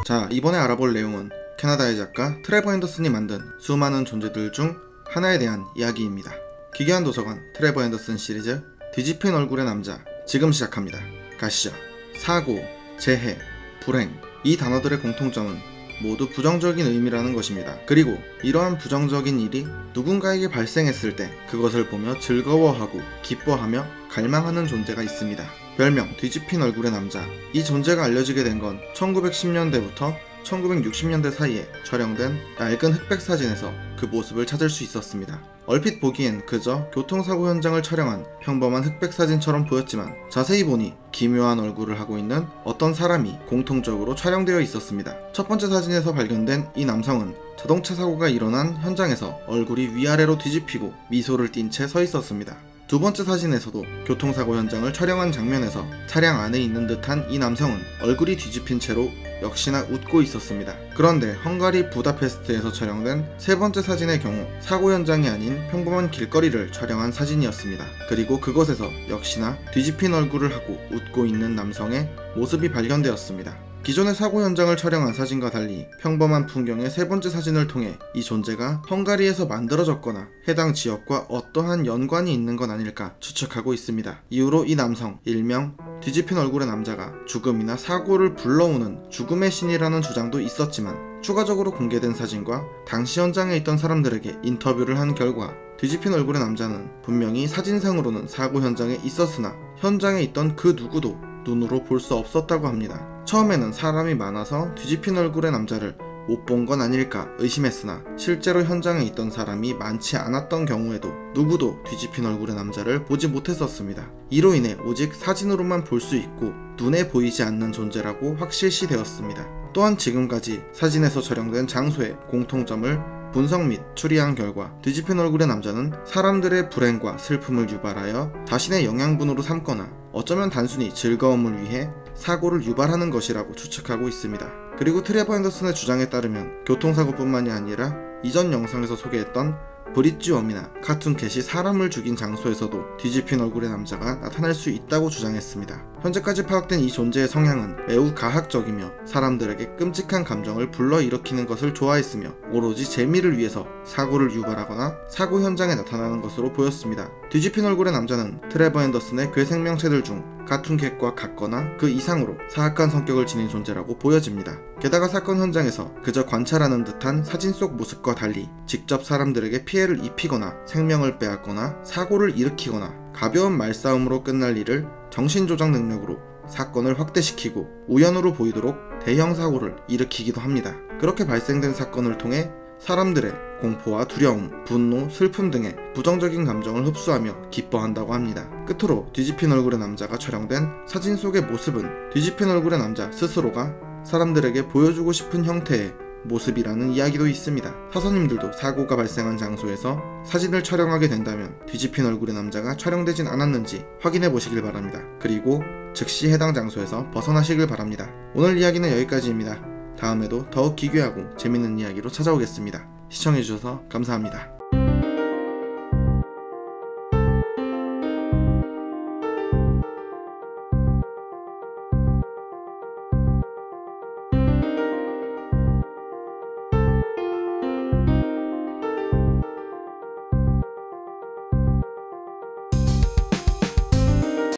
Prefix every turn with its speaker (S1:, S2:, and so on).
S1: 자, 이번에 알아볼 내용은 캐나다의 작가 트레버 앤더슨이 만든 수많은 존재들 중 하나에 대한 이야기입니다. 기괴한 도서관 트레버 앤더슨 시리즈 뒤집힌 얼굴의 남자, 지금 시작합니다. 가시죠. 사고, 재해, 불행, 이 단어들의 공통점은 모두 부정적인 의미라는 것입니다. 그리고 이러한 부정적인 일이 누군가에게 발생했을 때 그것을 보며 즐거워하고 기뻐하며 갈망하는 존재가 있습니다. 별명 뒤집힌 얼굴의 남자. 이 존재가 알려지게 된 건 1910년대부터 1960년대 사이에 촬영된 낡은 흑백 사진에서 그 모습을 찾을 수 있었습니다. 얼핏 보기엔 그저 교통사고 현장을 촬영한 평범한 흑백 사진처럼 보였지만 자세히 보니 기묘한 얼굴을 하고 있는 어떤 사람이 공통적으로 촬영되어 있었습니다. 첫 번째 사진에서 발견된 이 남성은 자동차 사고가 일어난 현장에서 얼굴이 위아래로 뒤집히고 미소를 띤 채 서 있었습니다. 두 번째 사진에서도 교통사고 현장을 촬영한 장면에서 차량 안에 있는 듯한 이 남성은 얼굴이 뒤집힌 채로 역시나 웃고 있었습니다. 그런데 헝가리 부다페스트에서 촬영된 세 번째 사진의 경우 사고 현장이 아닌 평범한 길거리를 촬영한 사진이었습니다. 그리고 그곳에서 역시나 뒤집힌 얼굴을 하고 웃고 있는 남성의 모습이 발견되었습니다. 기존의 사고 현장을 촬영한 사진과 달리 평범한 풍경의 세 번째 사진을 통해 이 존재가 헝가리에서 만들어졌거나 해당 지역과 어떠한 연관이 있는 건 아닐까 추측하고 있습니다. 이후로 이 남성, 일명 뒤집힌 얼굴의 남자가 죽음이나 사고를 불러오는 죽음의 신이라는 주장도 있었지만 추가적으로 공개된 사진과 당시 현장에 있던 사람들에게 인터뷰를 한 결과 뒤집힌 얼굴의 남자는 분명히 사진상으로는 사고 현장에 있었으나 현장에 있던 그 누구도 눈으로 볼 수 없었다고 합니다. 처음에는 사람이 많아서 뒤집힌 얼굴의 남자를 못 본 건 아닐까 의심했으나 실제로 현장에 있던 사람이 많지 않았던 경우에도 누구도 뒤집힌 얼굴의 남자를 보지 못했었습니다. 이로 인해 오직 사진으로만 볼 수 있고 눈에 보이지 않는 존재라고 확실시 되었습니다. 또한 지금까지 사진에서 촬영된 장소의 공통점을 분석 및 추리한 결과 뒤집힌 얼굴의 남자는 사람들의 불행과 슬픔을 유발하여 자신의 영양분으로 삼거나 어쩌면 단순히 즐거움을 위해 사고를 유발하는 것이라고 추측하고 있습니다. 그리고 트레버 앤더슨의 주장에 따르면 교통사고뿐만이 아니라 이전 영상에서 소개했던 브릿지웜이나 카툰캣이 사람을 죽인 장소에서도 뒤집힌 얼굴의 남자가 나타날 수 있다고 주장했습니다. 현재까지 파악된 이 존재의 성향은 매우 가학적이며 사람들에게 끔찍한 감정을 불러일으키는 것을 좋아했으며 오로지 재미를 위해서 사고를 유발하거나 사고 현장에 나타나는 것으로 보였습니다. 뒤집힌 얼굴의 남자는 트레버 앤더슨의 괴생명체들 중 카툰캣과 같거나 그 이상으로 사악한 성격을 지닌 존재라고 보여집니다. 게다가 사건 현장에서 그저 관찰하는 듯한 사진 속 모습과 달리 직접 사람들에게 피해를 입히거나 생명을 빼앗거나 사고를 일으키거나 가벼운 말싸움으로 끝날 일을 정신조작 능력으로 사건을 확대시키고 우연으로 보이도록 대형 사고를 일으키기도 합니다. 그렇게 발생된 사건을 통해 사람들의 공포와 두려움, 분노, 슬픔 등의 부정적인 감정을 흡수하며 기뻐한다고 합니다. 끝으로 뒤집힌 얼굴의 남자가 촬영된 사진 속의 모습은 뒤집힌 얼굴의 남자 스스로가 사람들에게 보여주고 싶은 형태의 모습이라는 이야기도 있습니다. 사서님들도 사고가 발생한 장소에서 사진을 촬영하게 된다면 뒤집힌 얼굴의 남자가 촬영되진 않았는지 확인해 보시길 바랍니다. 그리고 즉시 해당 장소에서 벗어나시길 바랍니다. 오늘 이야기는 여기까지입니다. 다음에도 더욱 기괴하고 재밌는 이야기로 찾아오겠습니다. 시청해주셔서 감사합니다.